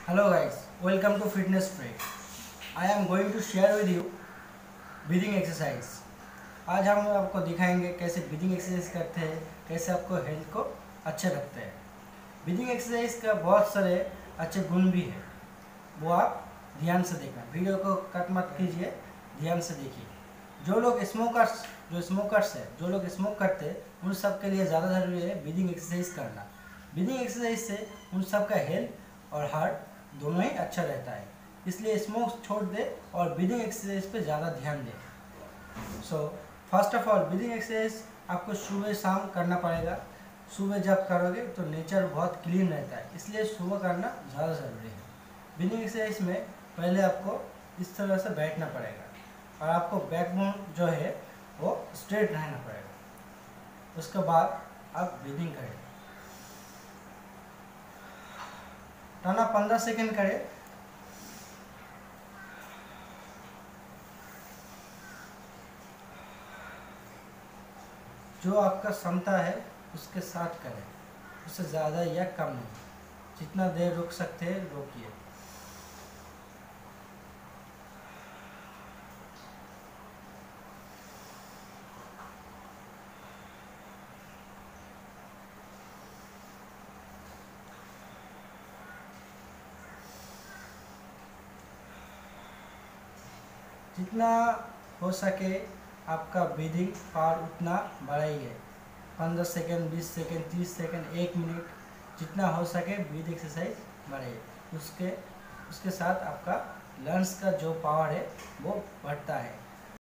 Hello guys, welcome to Fitness Break. I am going to share with you breathing exercise. आज हम आपको दिखाएंगे कैसे ब्रीदिंग एक्सरसाइज करते हैं, कैसे आपको हेल्थ को अच्छे रखते हैं। ब्रीदिंग एक्सरसाइज का बहुत सारे अच्छे गुण भी है, वो आप ध्यान से देखना। वीडियो को कट मत कीजिए, ध्यान से देखिए। जो लोग स्मोकर्स है, जो लोग स्मोक करते हैं, उन सब के लिए ज़्यादा ज़रूरी है ब्रीदिंग एक्सरसाइज करना। ब्रीदिंग एक्सरसाइज से उन सब का हेल्थ और हार्ट दोनों ही अच्छा रहता है, इसलिए स्मोक छोड़ दे और ब्रीदिंग एक्सरसाइज पे ज़्यादा ध्यान दें। So first of all breathing exercise आपको सुबह शाम करना पड़ेगा। सुबह जब करोगे तो नेचर बहुत क्लीन रहता है, इसलिए सुबह करना ज़्यादा ज़रूरी है। ब्रीदिंग एक्सरसाइज में पहले आपको इस तरह से बैठना पड़ेगा और आपको बैकबोन जो है वो स्ट्रेट रहना पड़ेगा। उसके बाद आप ब्रीदिंग करें। टाना 15 सेकेंड करें। जो आपका क्षमता है उसके साथ करें, उससे ज़्यादा या कम नहीं। जितना देर रुक सकते हैं रोकिए। जितना हो सके आपका ब्रीदिंग पावर उतना बढ़ाइए। 15 सेकेंड, 20 सेकेंड, 30 सेकेंड, 1 मिनट, जितना हो सके ब्रीथ एक्सरसाइज बढ़ाइए। उसके साथ आपका लंग्स का जो पावर है वो बढ़ता है।